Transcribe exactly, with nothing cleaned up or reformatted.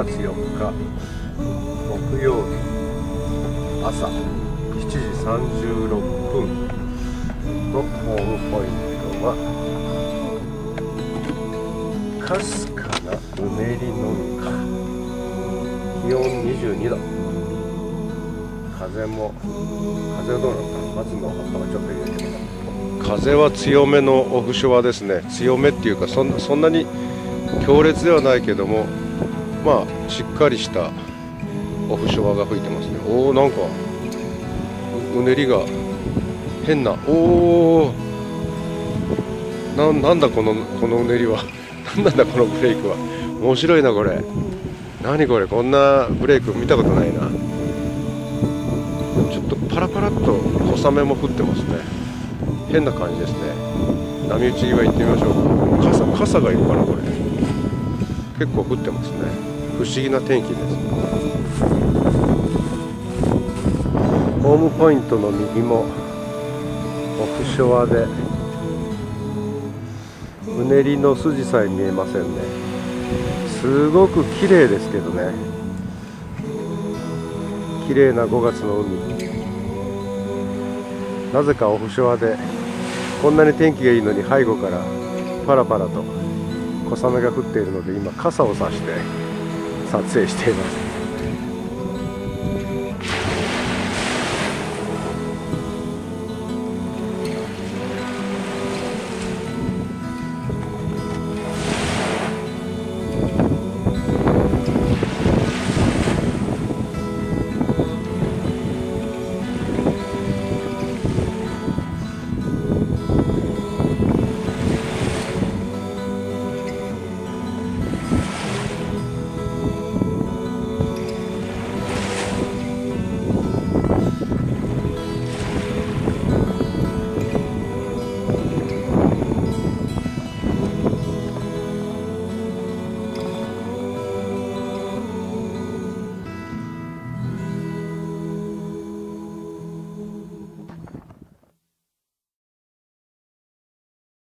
がつよっか木曜日朝しちじさんじゅうろっぷんのホームポイントはかすかなうねりの丘、気温にじゅうにど、風も風はどうなのかな、松の葉っぱがちょっと揺れてます。風は強めのオフショアですね。強めっていうかそんな、そんなに強烈ではないけども、まあしっかりしたオフショアが吹いてますね。おお、なんかうねりが変な、おお、な、なんだこのこのうねりはなんなんだこのブレイクは。面白いなこれ。何これ、こんなブレイク見たことないな。ちょっとパラパラっと小雨も降ってますね。変な感じですね。波打ち際行ってみましょうか。傘、傘がいるかなこれ。結構降ってますね。不思議な天気です。ホームポイントの右もオフショアでうねりの筋さえ見えませんね。すごく綺麗ですけどね。綺麗なごがつの海。なぜかオフショアでこんなに天気がいいのに背後からパラパラと小雨が降っているので、今傘を差して撮影しています。